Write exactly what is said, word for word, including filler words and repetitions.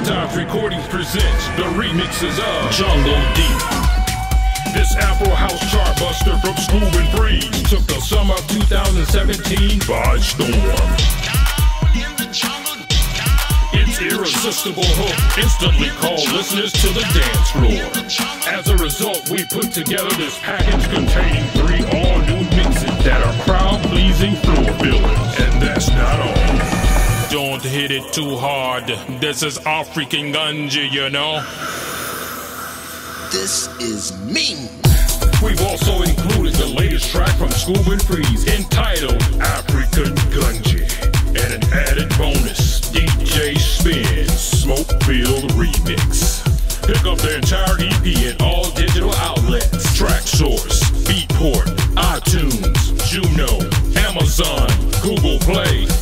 Times Recordings presents the remixes of Jungle Deep. This Afro House chart buster from Scoob and Freeze took the summer of two thousand seventeen by storm. Its irresistible hook instantly called listeners to the dance floor. As a result, we put together this package containing three all-new mixes that are crowd-pleasing floor fillers. And that's not all. Don't hit it too hard. This is African Gunji, you know. This is mean. We've also included the latest track from Scoob and Freeze entitled African Gunji. And an added bonus, D J Spin Smoke-Filled Remix. Pick up the entire E P at all digital outlets: Traxsource, Beatport, iTunes, Juno, Amazon, Google Play,